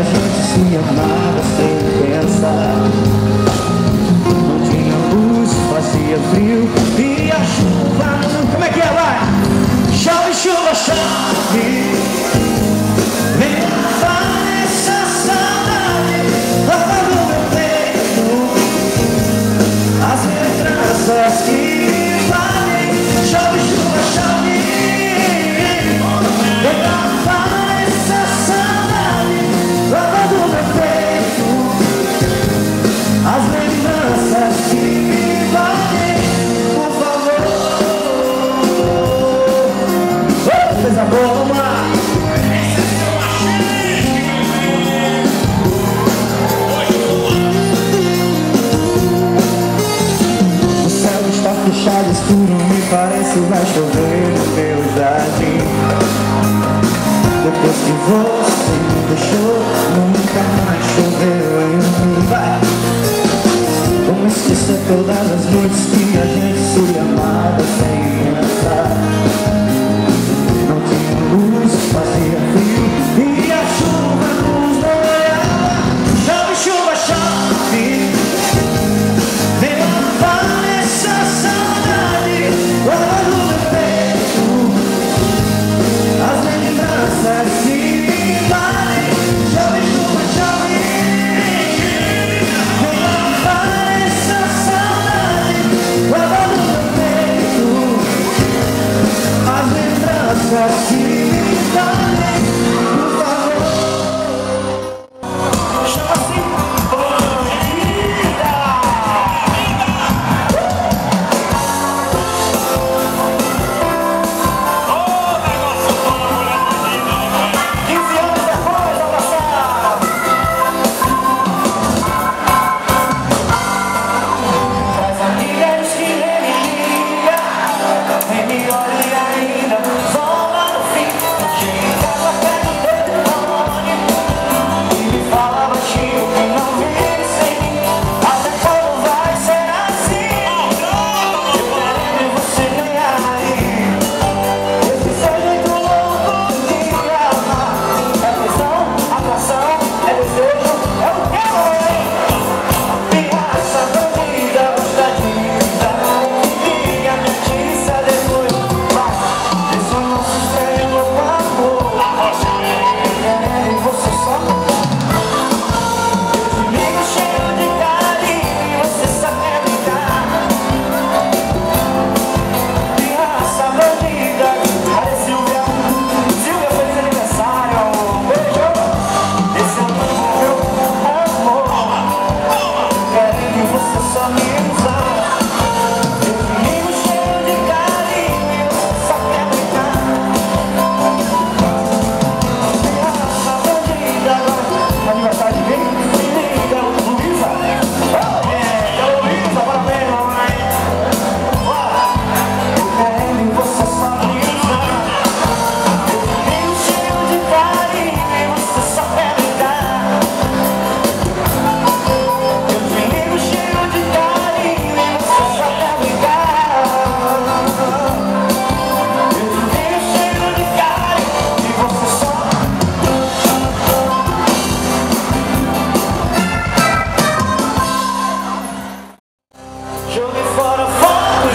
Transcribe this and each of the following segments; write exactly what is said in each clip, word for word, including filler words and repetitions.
a gente se amava sem pensar. Não tinha luz, fazia frio e a chuva. Como é que é, vai? Chove, chuva, chove. Vem lavar essa saudade, lava no meu peito as lembranças que valem. Chove, chuva, chove. Vem lavar essa saudade, lava no meu peito as lembranças que valem. Por favor, oh, coisa boa, vamos lá. Fechado, escuro, me parece vai chover no meu jardim. Depois que você me deixou, nunca mais choveu em mim. Vai! Como esquecer todas as noites que a gente se amava sem pensar. Não tinha luz, fazia frio e a chuva nos molhava. Chove, chuva, chove. Vem lavar essa saudade, lava no meu peito as lembranças que valem. Chove, chuva, chove. Vem lavar essa saudade, lava no meu peito as lembranças que valem. Por favor, chama assim.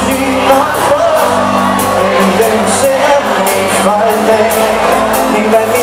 Ninguém